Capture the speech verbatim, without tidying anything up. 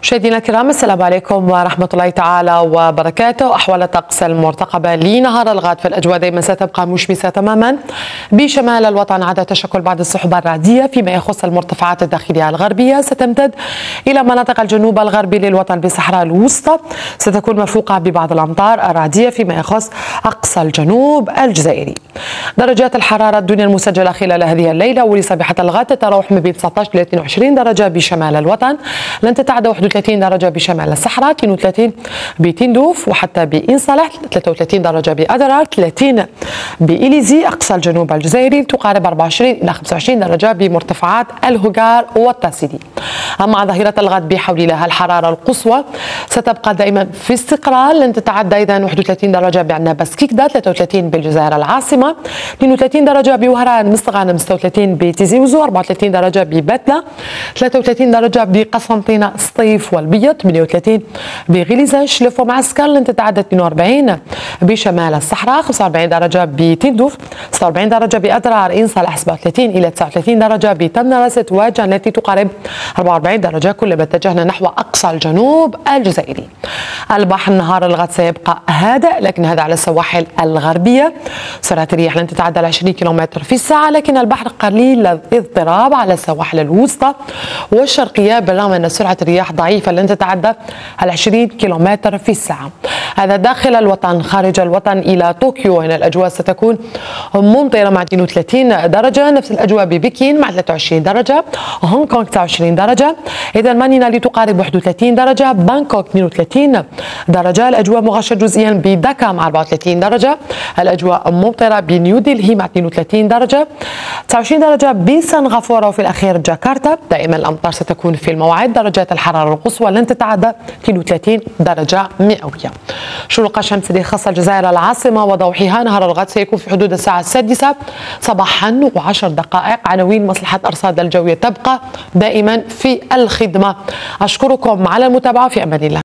مشاهدينا الكرام، السلام عليكم ورحمة الله تعالى وبركاته. أحوال الطقس المرتقبة لنهار الغد في الأجواء دائما ستبقى مشمسة تماما بشمال الوطن، عدا تشكل بعض السحب الرعدية. فيما يخص المرتفعات الداخلية الغربية ستمتد إلى مناطق الجنوب الغربي للوطن بالصحراء الوسطى، ستكون مرفوقة ببعض الأمطار الرعدية فيما يخص أقصى الجنوب الجزائري. درجات الحرارة الدنيا المسجلة خلال هذه الليلة ولصبيحة الغد تتراوح ما بين تسعة عشر إلى اثنين وعشرين درجة بشمال الوطن، لن تتعدى واحد وثلاثين درجة بشمال الصحراء، اثنين وثلاثين بتندوف وحتى بإن صالح، ثلاثة وثلاثين درجة بأدرار، ثلاثين بإليزي أقصى الجنوب الجزائري، تقارب أربعة وعشرين إلى خمسة وعشرين درجة بمرتفعات الهجار والتاسيدي. أما ظهيرة الغد بحول الله الحرارة القصوى ستبقى دائما في استقرار، لن تتعدى إذا واحد وثلاثين درجة بعندنا بسكيكدا، ثلاثة وثلاثين بالجزائر العاصمة، اثنين وثلاثين درجة بوهران مستغانم، ستة وثلاثين بتيزي وزو، أربعة وثلاثين درجة ببتلة، ثلاثة وثلاثين درجة بقسنطينة سطيف والبيض، ثمانية وثلاثين بغليزان شلف ومعسكر، لن تتعدى اثنين وأربعين بشمال الصحراء، خمسة وأربعين درجة بتندوف، ستة وأربعين درجة بأدرار، إن صالح، سبعة وثلاثين إلى تسعة وثلاثين درجة بتمنرست وجان التي تقارب أربعة وأربعين درجة كلما اتجهنا نحو أقصى الجنوب الجزائري. البحر نهار الغد سيبقى هادئ، لكن هذا على السواحل الغربية. سرعة الرياح لن تتعدى عشرين كيلومتر في الساعة، لكن البحر قليل الاضطراب على السواحل الوسطى والشرقية، بالرغم أن سرعة الرياح ضعيفة لن تتعدى عشرين كيلومتر في الساعة. هذا داخل الوطن. خارج الوطن إلى طوكيو هنا الأجواء ستكون ممطرة مع اثنين وثلاثين درجة، نفس الأجواء ببكين مع ثلاثة وعشرين درجة، هونغ كونغ تسعة وعشرين درجة، إذا مانينا لتقارب واحد وثلاثين درجة، بانكوك اثنين وثلاثين درجة، الأجواء مغشة جزئيا بداكا مع أربعة وثلاثين درجة، الأجواء ممطرة بنيودلهي مع اثنين وثلاثين درجة، تسعة وعشرين درجة بسنغافورة، وفي الأخير جاكرتا. دائما الأمطار ستكون في الموعد. درجات الحرارة القصوى لن تتعدى اثنين وثلاثين درجة مئوية. شروق الشمس خاصة الجزائر العاصمة وضوحها نهار الغد سيكون في حدود الساعة السادسة صباحا وعشر دقائق. عناوين مصلحة أرصاد الجوية تبقى دائما في الخدمة. أشكركم على المتابعة، في أمان الله.